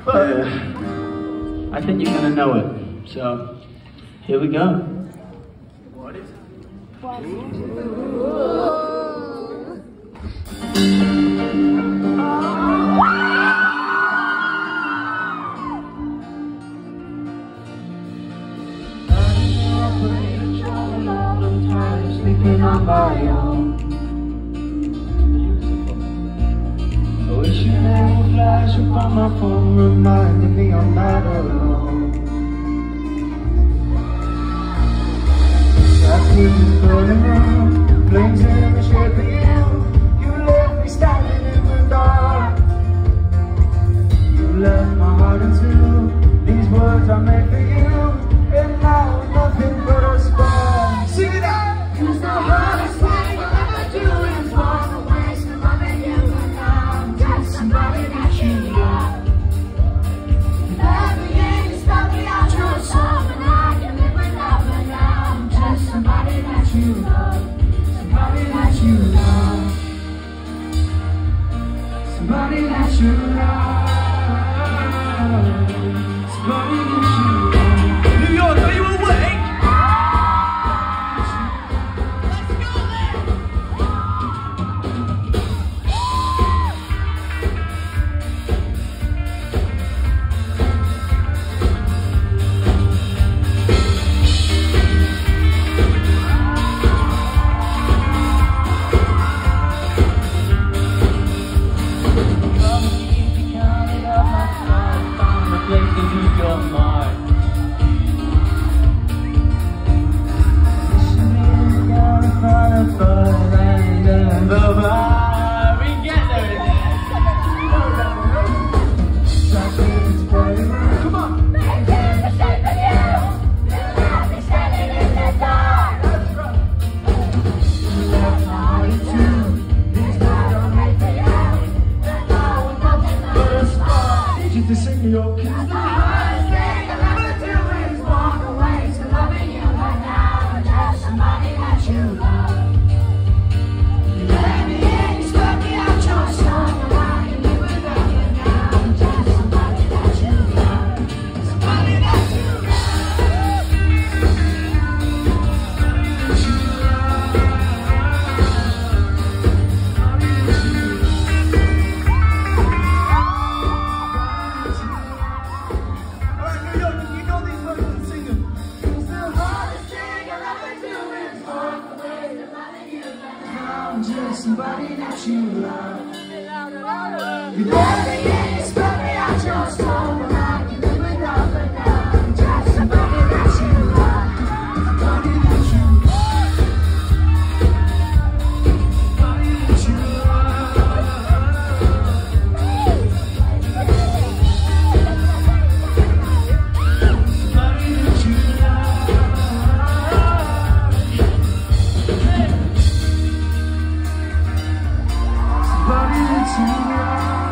But I think you're gonna know it. So here we go. What is it? Sleeping on my own. I wish your name would flash up on my phone, reminding me I'm not alone. Taxis is burning out, flames in the shape of you. You left me standing in the dark. You left my heart in two. These words I made for you, and now nothing but a spark. Sing it out! 'Cause the hardest thing I'll ever do is walk away from loving you, and now I'm just somebody that you love. Every day you spell me out your song, and I can live without, but now I'm just somebody that you love. Somebody that you love. Somebody that you love. Somebody that you love. New York, are you awake? Somebody that you love. You never yet spell me out your soul, but I can live without, but now I'm just somebody that you love. Somebody that you love. Somebody that you love. Somebody that you love. Somebody that you love.